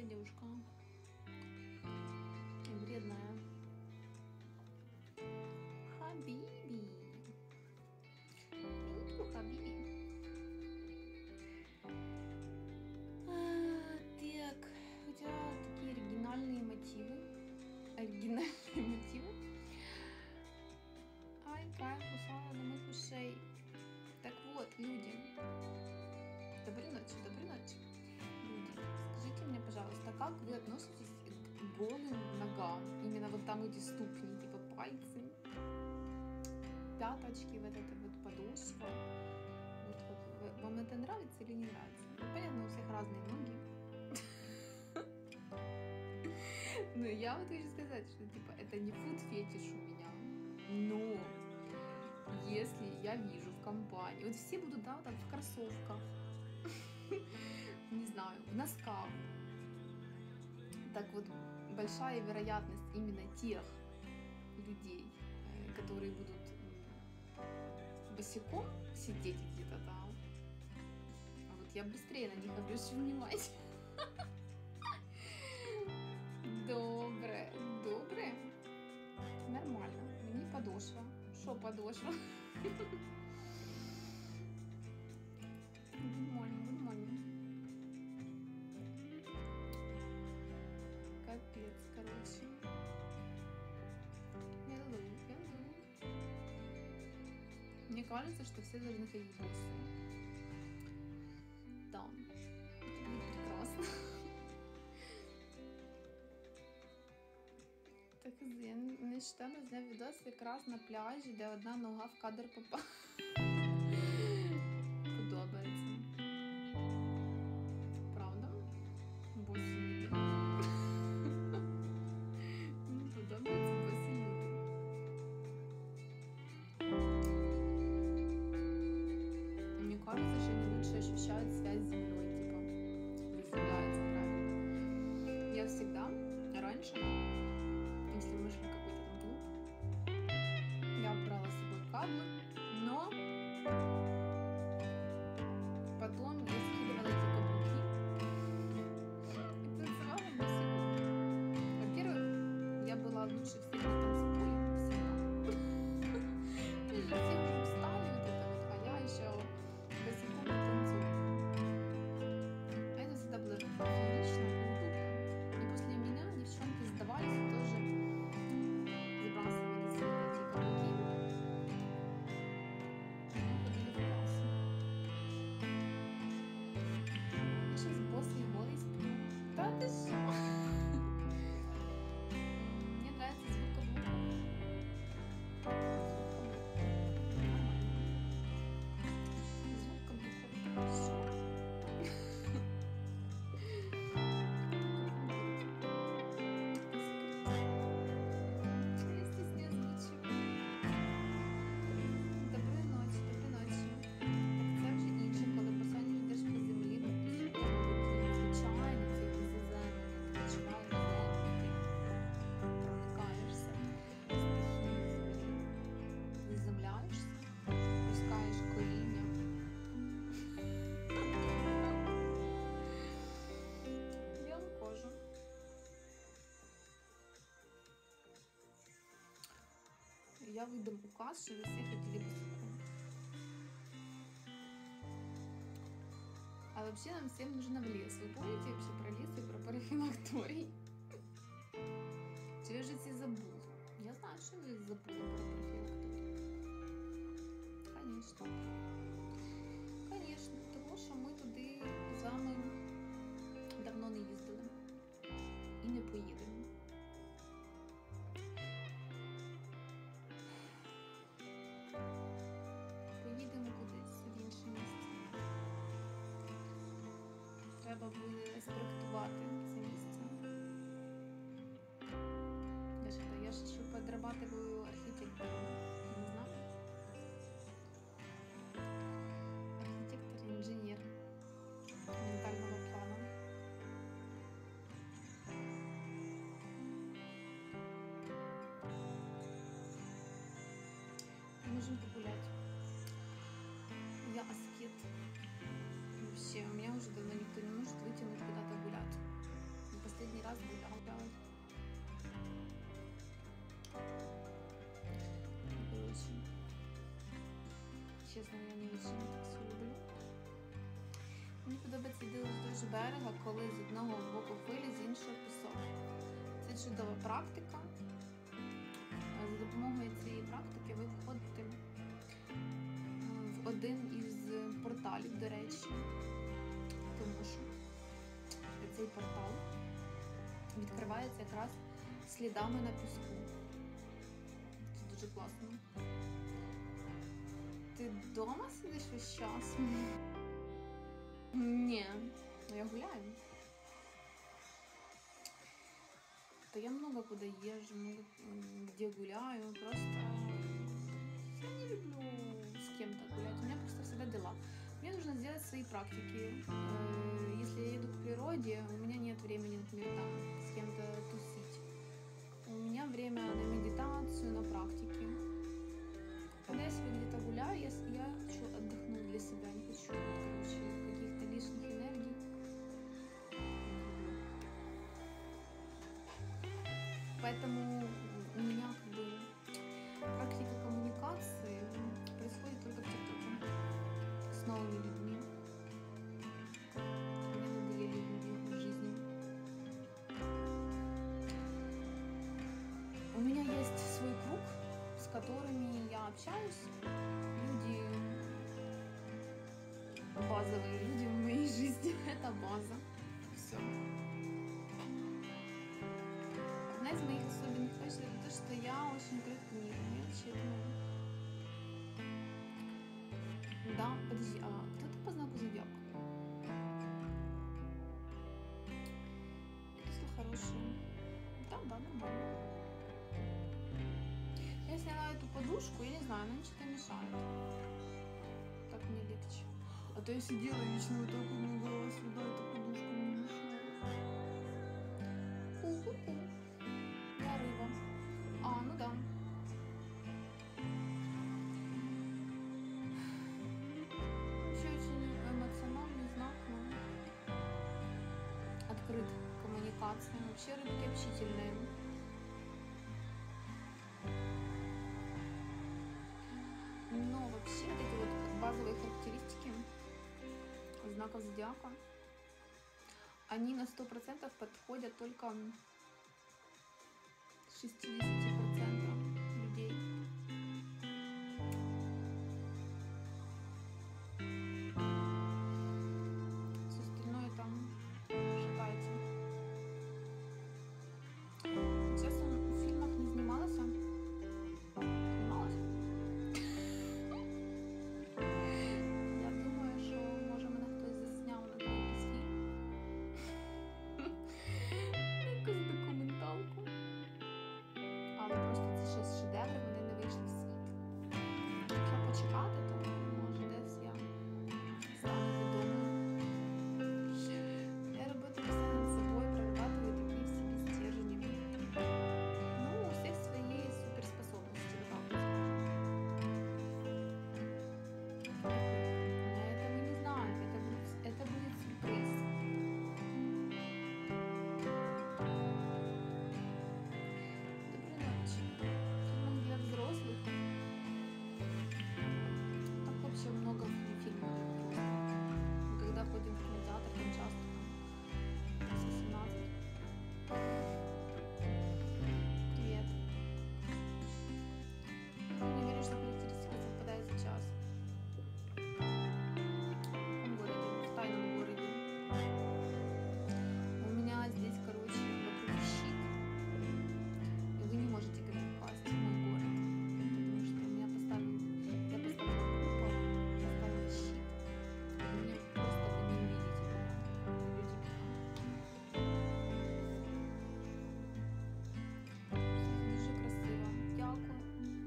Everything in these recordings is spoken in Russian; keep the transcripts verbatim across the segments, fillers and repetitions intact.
девушка. Вредная. Хабиби. Хабиби, хабиби. А, так, у тебя такие оригинальные мотивы. Оригинальные мотивы. Ай, кайф, ушла до моих ушей. Так вот, люди. Доброй ночи, доброй ночи. Люди, скажите мне, пожалуйста, как вы относитесь к голым ногам? Именно вот там эти ступни, типа пальцы, пяточки, вот эта вот подошва. Вот, вот, вам это нравится или не нравится? Ну, понятно, у всех разные ноги. Но я вот хочу сказать, что типа это не фуд-фетиш у меня. Но если я вижу в компании, вот все будут, да, там в кроссовках, не знаю, в носках, так вот большая вероятность именно тех людей, которые будут босиком сидеть где-то там, а вот я быстрее на них обращу внимание. Добре, добре, нормально, мені подошва. Що подошва? Good morning, good morning. Капец, короче. Hello, hello. Мне кажется, что все должны ходить босые. Да, это будет прекрасно. Так, я нещодавно зняв відос якраз на пляжі, де одна нога в кадр попала. Подобається. Правда? Босі люди. Подобається босі люди. Мне кажется, что они лучше ощущают связь с землей, типа, заземляются, правильно. Я всегда, раньше, если мы шли в какой-то там клуб, я брала с собой каблы, но потом я скидывала эти каблуки и танцевала босиком. Во-первых, я была лучше всех на танцполе всегда. И все уже устали вот это вот, а я еще босиком танцую. Это всегда было феерично и удобно. И после меня девчонки сдавались и тоже забрасывали свои эти каблуки. И мы ходили в класс. Я сейчас босые голые сплю. Да ты что? Мне нравится звук каблуков. Звук каблуков. Хорошо. Я стесняюсь звучу. Доброї ночі, доброї ночі. Так це вже інше, коли посадиш йдеш по землі, то звичайно, це якийсь заземлення, ти відчуваєш землю, ти проникаєшся стихією землі, заземляєшся, пускаєш коріння. Білу кожу. Я выдам указ, что вы все хотели босиком. А вообще нам всем нужно в лес. Вы помните вообще про лес и про парафилакторий? Чи ви вже всі забули? Я знаю, що ви забули про парафилакторий. Конечно. Конечно, тому що ми туди з вами давно не їздили. І не поїдемо. Поїдемо кудись в інше місце. Треба буде спроектувати це місце. Я ж, я ж ще подрабатываю архітектором. Не знаю. Архітектор, інженер ментального плану. Можем погулять. Я аскет. Вообще, у меня уже давно никто не может вытянуть куда-то гулять. раз гуляла. Короче, чесно, я не відчину так все люблю. Мені подобається йти вздовж берега, коли з одного боку хвилі, з іншого пісок. Це чудова практика. За допомогою цієї практики ви входите в один із порталів, до речі, тому що цей портал відкривається якраз слідами на піску. Це дуже класно. Ти вдома сидиш весь час? Ні, я гуляю. То я много куда езжу, много где гуляю, просто я не люблю с кем-то гулять, у меня просто всегда дела. Мне нужно сделать свои практики. Если я еду к природе, у меня нет времени, например, там с кем-то тусить. У меня время на медитацию, на практики. Когда я себе где-то гуляю, я, я хочу отдохнуть для себя, не хочу, короче, каких-то лишних энергий. Поэтому у меня как бы практика коммуникации происходит только в ТикТоке с новыми людьми. Мне надоели люди в жизни. У меня есть свой круг, с которыми я общаюсь. Люди базовые люди в моей жизни. Это база. Все. Одна из моих особенных качеств это то, что я очень открыта книгами. Я читаю. Да, подожди, а кто ты по знаку зодиака? Крысло хорошее. Да, да, нормально. Я сняла эту подушку, я не знаю, она мне что-то мешает. Так мне легче. А то я сидела вечно вот так вот, мне голова сюда, эта подушка мне мешала. У-ху-ху. Я рыба. А, ну да. Вообще очень эмоциональный знак, но открыт к коммуникации. Вообще рыбки общительные. Но вообще вот эти вот базовые характеристики знаков зодиака, они на сто процентов подходят только шестидесяти процентам людей. Все остальное там шатается. Сейчас он в фильмах не снималась. Снималась? Я думаю, що може мене хтось засняв на якийсь фільм. Якусь документалку. Але просто це щось шедеври, вони не вийшли в світ. Якщо почекати, то може десь я стану відомою. Я работаю все над собой, прорабатываю такие в себе стержни. Ну, у всех свои суперспособности, вот так вот скажем. Но это мы не знаем, это будет, это будет сюрприз. Доброй ночи. Фильмы для взрослых. Так вообще много фильмов. Мы когда ходим в кинотеатр, там часто там семнадцать. Привет. Я не верю, что характеристика совпадает сейчас. В каком городе? В тайном городе. У меня здесь, короче, вокруг щит. И вы не можете как бы попасть в мой город. Потому что у меня поставил, я поставила купол, поставила щит. И меня просто вы не увидите меня. Люди Дуже красиво. Дякую.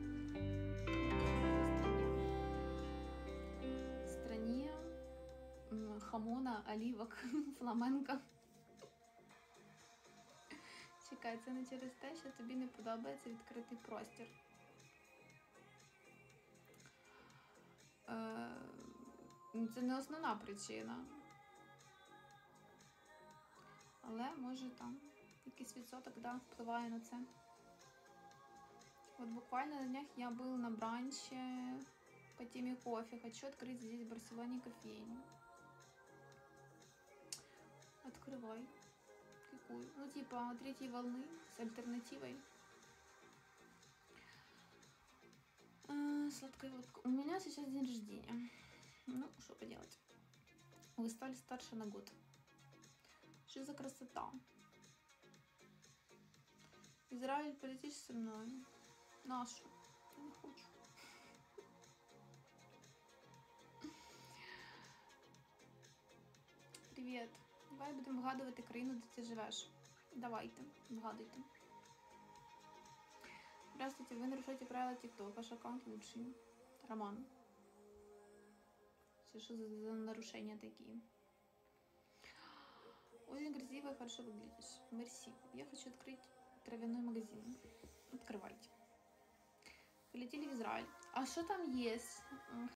В стране м, хамона, оливок, фламенко. Чекай, це не через те, що тобі не подобається відкритий простір. Е, Це не основна причина. Але може там якийсь відсоток, да, впливає на це. Вот буквально на днях я был на бранче по теме кофе. Хочу открыть здесь, в Барселоне, кофейню. Открывай. Какую? Ну, типа третьей волны с альтернативой. А, сладкая водка. У меня сейчас день рождения. Ну, что поделать. Вы стали старше на год. Что за красота? Израиль, полетишь со мной? Нашу. Я не хочу. Привіт. Давай будемо вгадувати країну, де ти живеш. Давайте, вгадуйте. Здравствуйте, вы нарушаете правила ТикТок. Ваш аккаунт лучший. Роман. Все, что за, за нарушения такие? Очень красиво и хорошо выглядишь. Мерси. Я хочу открыть травяной магазин. Открывайте. Полетели в Израиль. А что там есть?